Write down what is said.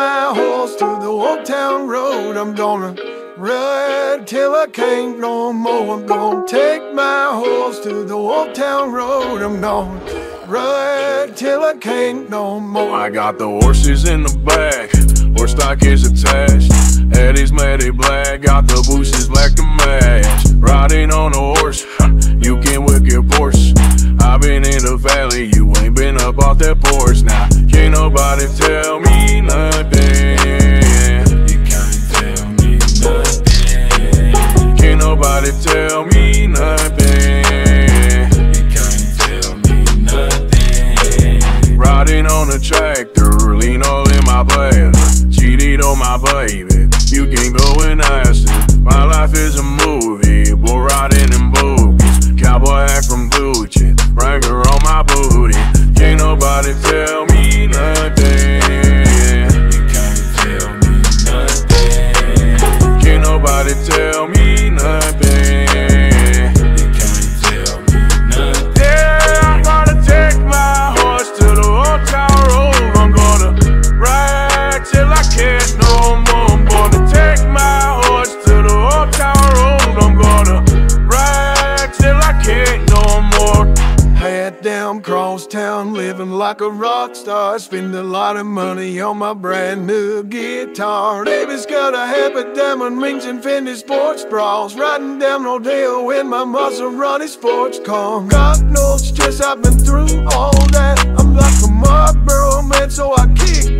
my horse to the old town road. I'm gonna ride till I can't no more. I'm gonna take my horse to the old town road. I'm gonna ride till I can't no more. I got the horses in the back, horse stock is attached. Eddie's matted black, got the bushes black to match. Riding on a horse, you can whip your Porsche. I've been in the valley, you ain't been up off that porch. Now, can't nobody tell me nothing. You can't tell me nothing. Can't nobody tell me nothing. You can't tell me nothing. Riding on a tractor, lean all in my bladder. Cheated on my baby, you can go and ask it. My life is a movie, boy riding in boogies. Cowboy hat from Gucci, Wrangler on my booty. Can't nobody tell me nothing. You can't tell me nothing. Can't nobody tell me nothing. You can't tell me nothing. Yeah, I'm gonna take my horse to the old town road. I'm gonna ride till I can't no more. I'm gonna take my horse to the old town road. I'm gonna ride till I can't no more. Head down cross town, living like a rock star. Spend a lot of money on my brand new guitar. David's got a habit, diamond rings and Fendi sports bras. Riding down Rodeo in my Maserati sports car. Got no stress, I've been through all that. I'm like a Marlboro man, so I kick